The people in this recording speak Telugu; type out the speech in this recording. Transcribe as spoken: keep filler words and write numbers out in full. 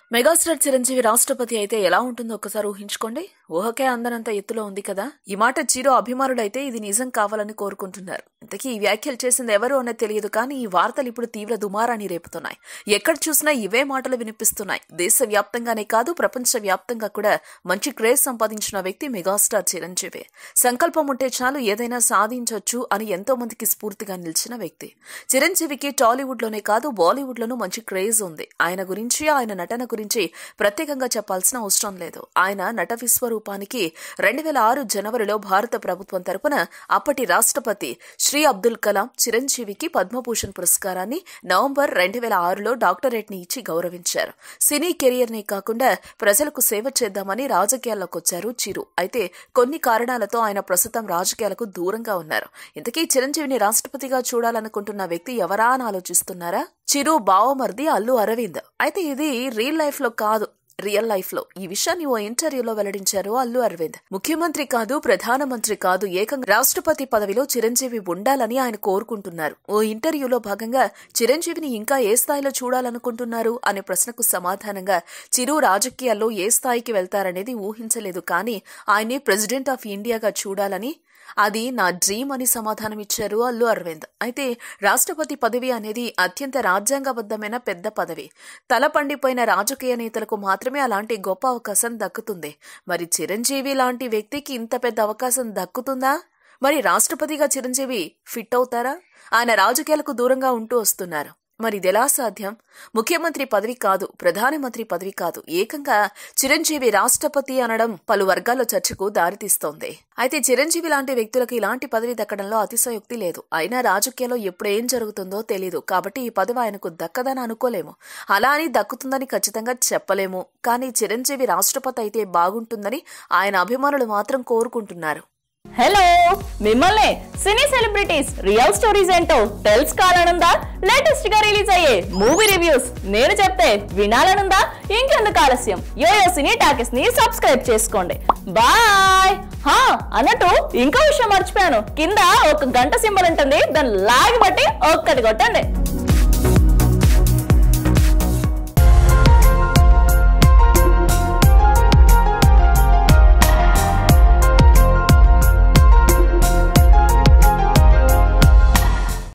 మెగాస్టార్ చిరంజీవి రాష్ట్రపతి అయితే ఎలా ఉంటుందో ఒక్కసారి ఊహించుకోండి. ఊహకే అందనంత ఎత్తులో ఉంది కదా. ఈ మాట చిరు అభిమానులైతే ఇది నిజం కావాలని కోరుకుంటున్నారు. ఇంతకీ ఈ వ్యాఖ్యలు చేసింది ఎవరు అనేది తెలియదు, కానీ ఈ వార్తలు ఇప్పుడు తీవ్ర దుమారాన్ని రేపుతున్నాయి. ఎక్కడ చూసినా ఇవే మాటలు వినిపిస్తున్నాయి. దేశవ్యాప్తంగానే కాదు, ప్రపంచ వ్యాప్తంగా కూడా మంచి క్రేజ్ సంపాదించిన వ్యక్తి మెగాస్టార్ చిరంజీవి. సంకల్పం ఉంటే చాలు ఏదైనా సాధించొచ్చు అని ఎంతో మందికి స్ఫూర్తిగా నిలిచిన వ్యక్తి. చిరంజీవికి టాలీవుడ్ లోనే కాదు, బాలీవుడ్ లోనూ మంచి క్రేజ్ ఉంది. ఆయన గురించి, ఆయన నటన గురించి ప్రత్యేకంగా చెప్పాల్సిన అవసరం లేదు. ఆయన నట విశ్వరూపానికి రెండు వేల ఆరు జనవరిలో భారత ప్రభుత్వం తరపున అప్పటి రాష్ట్రపతి శ్రీ అబ్దుల్ కలాం చిరంజీవికి పద్మభూషణ్ పురస్కారాన్ని నవంబర్ రెండు వేల ఆరులో డాక్టరేట్ ని ఇచ్చి గౌరవించారు. సినీ కెరియర్ నే కాకుండా ప్రజలకు సేవ చేద్దామని రాజకీయాల్లోకి వచ్చారు చిరు. అయితే కొన్ని కారణాలతో ఆయన ప్రస్తుతం రాజకీయాలకు దూరంగా ఉన్నారు. ఇంతకీ చిరంజీవిని రాష్ట్రపతిగా చూడాలనుకుంటున్న వ్యక్తి ఎవరా అని ఆలోచిస్తున్నారా? చిరు బావమర్ది అల్లు అరవింద్. అయితే ఇది రియల్ లైఫ్ లో కాదు, రియల్ లైఫ్ లో. ఈ విషయాన్ని ఓ ఇంటర్వ్యూలో వెల్లడించారు అల్లు అరవింద్. ముఖ్యమంత్రి కాదు, ప్రధానమంత్రి కాదు, ఏకంగా రాష్ట్రపతి పదవిలో చిరంజీవి ఉండాలని ఆయన కోరుకుంటున్నారు. ఓ ఇంటర్వ్యూలో భాగంగా చిరంజీవిని ఇంకా ఏ స్థాయిలో చూడాలనుకుంటున్నారు అనే ప్రశ్నకు సమాధానంగా చిరు రాజకీయాల్లో ఏ స్థాయికి వెళ్తారనేది ఊహించలేదు, కానీ ఆయన్ని ప్రెసిడెంట్ ఆఫ్ ఇండియాగా చూడాలని, అది నా డ్రీమ్ అని సమాధానమిచ్చారు అల్లు అరవింద్. అయితే రాష్ట్రపతి పదవి అనేది అత్యంత రాజ్యాంగబద్ధమైన పెద్ద పదవి. తల పండిపోయిన రాజకీయ నేతలకు మాత్రమే అలాంటి గొప్ప అవకాశం దక్కుతుంది. మరి చిరంజీవి లాంటి వ్యక్తికి ఇంత పెద్ద అవకాశం దక్కుతుందా? మరి రాష్ట్రపతిగా చిరంజీవి ఫిట్ అవుతారా? ఆయన రాజకీయాలకు దూరంగా ఉంటూ వస్తున్నారు. మరి ఇదెలా సాధ్యం? ముఖ్యమంత్రి పదవి కాదు, ప్రధానమంత్రి పదవి కాదు, ఏకంగా చిరంజీవి రాష్ట్రపతి అనడం పలు వర్గాల్లో చర్చకు దారితీస్తోంది. అయితే చిరంజీవి లాంటి వ్యక్తులకు ఇలాంటి పదవి దక్కడంలో అతిశయోక్తి లేదు. అయినా రాజకీయాల్లో ఎప్పుడు ఏం జరుగుతుందో తెలీదు, కాబట్టి ఈ పదవి ఆయనకు దక్కదని అనుకోలేము. అలా అని దక్కుతుందని ఖచ్చితంగా చెప్పలేము. కానీ చిరంజీవి రాష్ట్రపతి అయితే బాగుంటుందని ఆయన అభిమానులు మాత్రం కోరుకుంటున్నారు. హలో, మిమ్మల్ని సినీ సెలబ్రిటీస్ రియల్ స్టోరీస్ ఏంటో తెలుసుకోవాలనుందా? లేటెస్ట్ గా రిలీజ్ అయ్యే మూవీ రివ్యూస్ నేను చెప్తే వినాలనుందా? ఇంకెందుకు ఆలస్యం, యోయో సినీ టాకీస్ ని సబ్స్క్రైబ్ చేసుకోండి. బాయ్. హా అన్నట్టు ఇంకో విషయం మర్చిపోయాను, కింద ఒక గంట సింబల్ ఉంటుంది, దాన్ని లాగి బట్టి ఒక్కటి కొట్టండి.